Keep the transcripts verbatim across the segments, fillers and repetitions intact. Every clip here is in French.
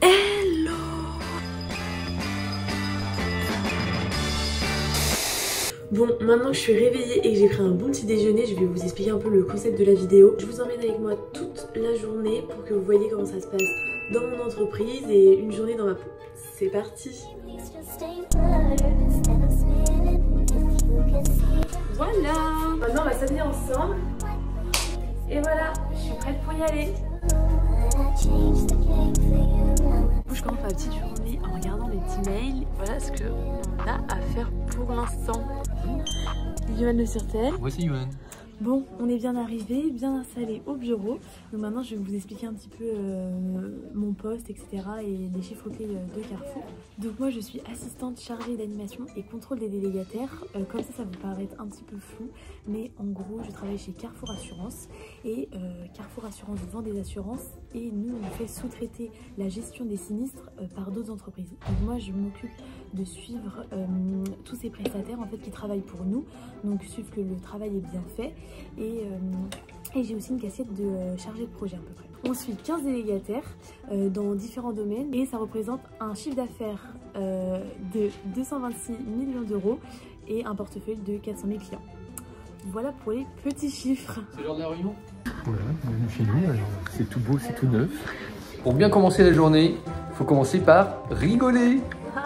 Hello! Bon, maintenant que je suis réveillée et que j'ai pris un bon petit déjeuner, je vais vous expliquer un peu le concept de la vidéo. Je vous emmène avec moi toute la journée pour que vous voyez comment ça se passe dans mon entreprise et une journée dans ma peau. C'est parti! Voilà! Maintenant on va s'habiller ensemble. Et voilà, je suis prête pour y aller. Je commence ma petite journée en regardant les petits mails. Voilà ce qu'on a à faire pour l'instant. Yoann Le Surtel. Voici Yoann. Bon, on est bien arrivé, bien installé au bureau. Donc maintenant, je vais vous expliquer un petit peu euh, mon poste, et cetera et les chiffres clés de Carrefour. Donc moi, je suis assistante chargée d'animation et contrôle des délégataires. Euh, comme ça, ça vous paraît un petit peu flou, mais en gros, je travaille chez Carrefour Assurance et euh, Carrefour Assurance vend des assurances et nous, on fait sous-traiter la gestion des sinistres euh, par d'autres entreprises. Donc moi, je m'occupe de suivre euh, tous ces prestataires en fait qui travaillent pour nous, donc suivre que le travail est bien fait. Et, euh, et j'ai aussi une casquette de euh, chargée de projet à peu près. On suit quinze délégataires euh, dans différents domaines et ça représente un chiffre d'affaires euh, de deux cent vingt-six millions d'euros et un portefeuille de quatre cent mille clients. Voilà pour les petits chiffres. C'est l'heure de la réunion. Voilà, bienvenue chez nous. C'est tout beau, c'est tout neuf. Pour bien commencer la journée, il faut commencer par rigoler.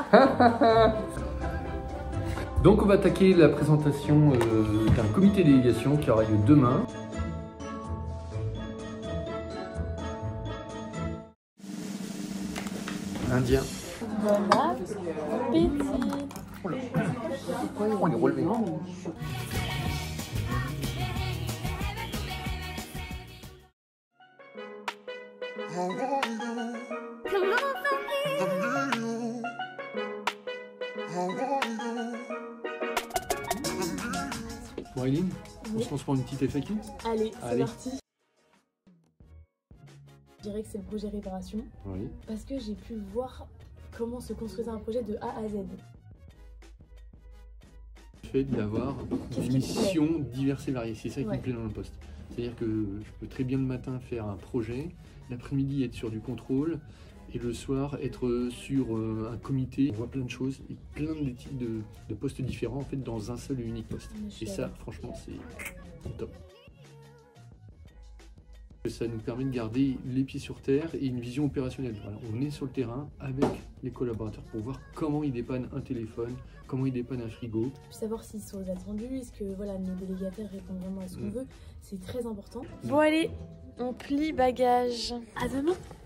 Donc on va attaquer la présentation euh, d'un comité de délégation qui aura lieu demain. Indien. Bon appétit. On est relevé. Bon Aileen, on se lance pour une petite F A Q. Allez, c'est Allez. parti. Je dirais que c'est le projet réparation. Oui. Parce que j'ai pu voir comment se construisait un projet de A à Z. Le fait d'avoir des missions diverses et variées, c'est ça qui ouais. me plaît dans le poste. C'est-à-dire que je peux très bien le matin faire un projet, l'après-midi être sur du contrôle, et le soir être sur un comité. On voit plein de choses et plein de types de, de postes différents en fait dans un seul et unique poste. Et ça, franchement, c'est top. Ça nous permet de garder les pieds sur terre et une vision opérationnelle. Voilà, on est sur le terrain avec les collaborateurs pour voir comment ils dépannent un téléphone, comment ils dépannent un frigo. Savoir s'ils sont attendus, est-ce que voilà, nos délégataires répondent vraiment à ce qu'on mmh. veut, c'est très important. Mmh. Bon allez, on plie bagage. À demain.